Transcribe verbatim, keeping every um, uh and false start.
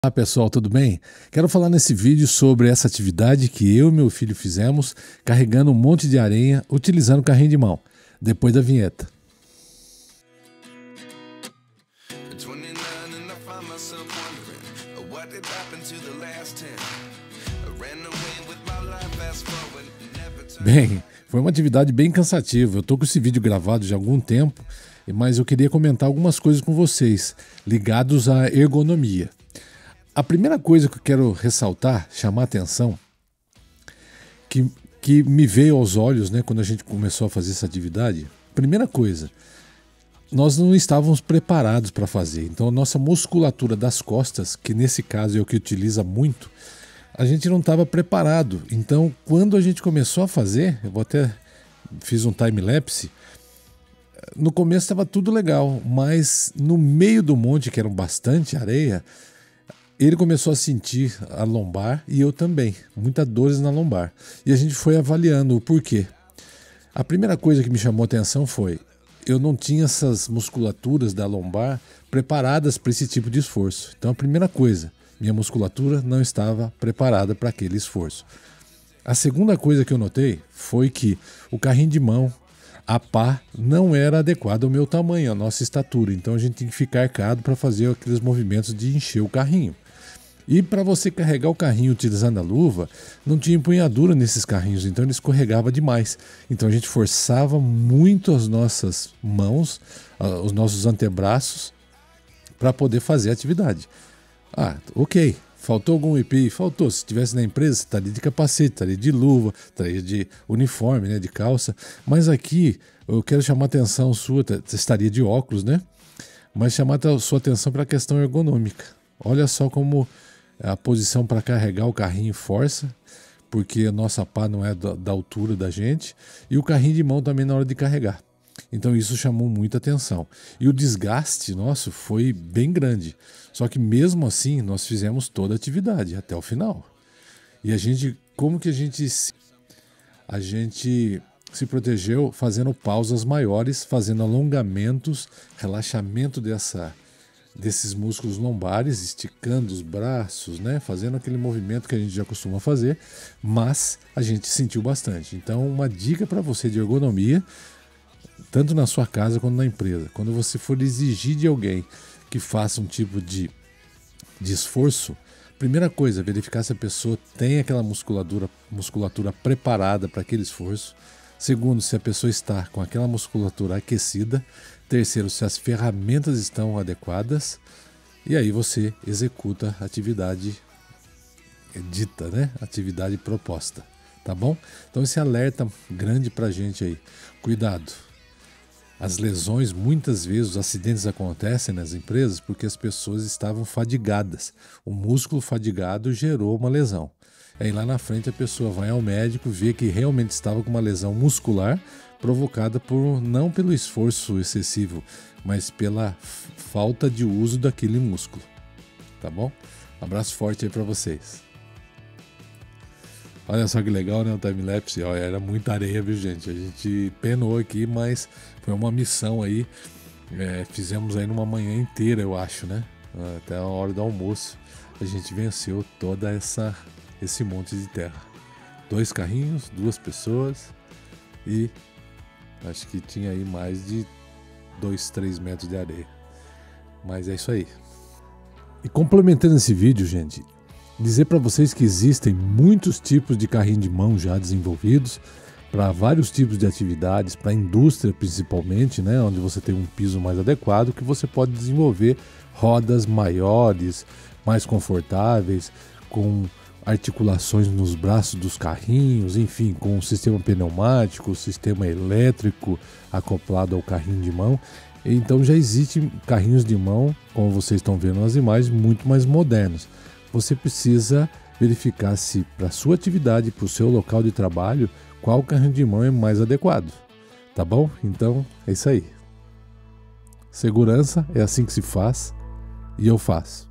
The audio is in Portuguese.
Olá pessoal, tudo bem? Quero falar nesse vídeo sobre essa atividade que eu e meu filho fizemos carregando um monte de areia utilizando o carrinho de mão, depois da vinheta. Bem, foi uma atividade bem cansativa, eu tô com esse vídeo gravado já há algum tempo, mas eu queria comentar algumas coisas com vocês, ligados à ergonomia. A primeira coisa que eu quero ressaltar, chamar a atenção, que, que me veio aos olhos, né, quando a gente começou a fazer essa atividade, primeira coisa, nós não estávamos preparados para fazer, então a nossa musculatura das costas, que nesse caso é o que utiliza muito, a gente não estava preparado. Então quando a gente começou a fazer, eu vou até fiz um time-lapse, no começo estava tudo legal, mas no meio do monte, que era bastante areia, ele começou a sentir a lombar e eu também, muitas dores na lombar. E a gente foi avaliando o porquê. A primeira coisa que me chamou a atenção foi, eu não tinha essas musculaturas da lombar preparadas para esse tipo de esforço. Então a primeira coisa, minha musculatura não estava preparada para aquele esforço. A segunda coisa que eu notei foi que o carrinho de mão, a pá, não era adequado ao meu tamanho, à nossa estatura. Então a gente tinha que ficar arcado para fazer aqueles movimentos de encher o carrinho. E para você carregar o carrinho utilizando a luva, não tinha empunhadura nesses carrinhos, então ele escorregava demais. Então a gente forçava muito as nossas mãos, os nossos antebraços, para poder fazer a atividade. Ah, ok, faltou algum E P I? Faltou. Se estivesse na empresa, você estaria de capacete, estaria de luva, estaria de uniforme, né, de calça. Mas aqui eu quero chamar a atenção sua, você estaria de óculos, né? Mas chamar a sua atenção para a questão ergonômica. Olha só como a posição para carregar o carrinho força, porque a nossa pá não é da, da altura da gente, e o carrinho de mão também na hora de carregar. Então isso chamou muita atenção. E o desgaste nosso foi bem grande. Só que mesmo assim nós fizemos toda a atividade até o final. E a gente, como que a gente se, a gente se protegeu fazendo pausas maiores, fazendo alongamentos, relaxamento dessa desses músculos lombares, esticando os braços, né, fazendo aquele movimento que a gente já costuma fazer, mas a gente sentiu bastante. Então, uma dica para você de ergonomia, tanto na sua casa quanto na empresa, quando você for exigir de alguém que faça um tipo de, de esforço, primeira coisa, verificar se a pessoa tem aquela musculatura, musculatura preparada para aquele esforço. Segundo, se a pessoa está com aquela musculatura aquecida. Terceiro, se as ferramentas estão adequadas. E aí você executa a atividade dita, né? Atividade proposta, tá bom? Então esse alerta grande pra gente aí. Cuidado. As lesões, muitas vezes, os acidentes acontecem nas empresas porque as pessoas estavam fadigadas. O músculo fadigado gerou uma lesão. Aí lá na frente a pessoa vai ao médico, vê que realmente estava com uma lesão muscular provocada por, não pelo esforço excessivo, mas pela falta de uso daquele músculo. Tá bom? Um abraço forte aí para vocês. Olha só que legal, né? O time-lapse. Era muita areia, viu, gente? A gente penou aqui, mas foi uma missão aí. É, fizemos aí numa manhã inteira, eu acho, né? Até a hora do almoço. A gente venceu toda essa... esse monte de terra. Dois carrinhos, duas pessoas e acho que tinha aí mais de dois, três metros de areia. Mas é isso aí. E complementando esse vídeo, gente, dizer para vocês que existem muitos tipos de carrinho de mão já desenvolvidos para vários tipos de atividades, para a indústria principalmente, né, onde você tem um piso mais adequado, que você pode desenvolver rodas maiores, mais confortáveis, com articulações nos braços dos carrinhos, enfim, com um sistema pneumático, sistema elétrico acoplado ao carrinho de mão. Então já existem carrinhos de mão, como vocês estão vendo nas imagens, muito mais modernos. Você precisa verificar se para a sua atividade, para o seu local de trabalho, qual carrinho de mão é mais adequado. Tá bom? Então é isso aí. Segurança é assim que se faz e eu faço.